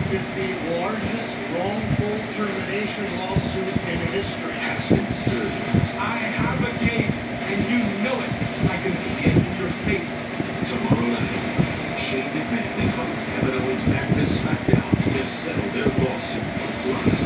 is the largest wrongful termination lawsuit in history. Has been served. I have a case, and you know it. I can see it in your face. Tomorrow night, Shane McMahon invites Kevin Owens back to SmackDown to settle their lawsuit.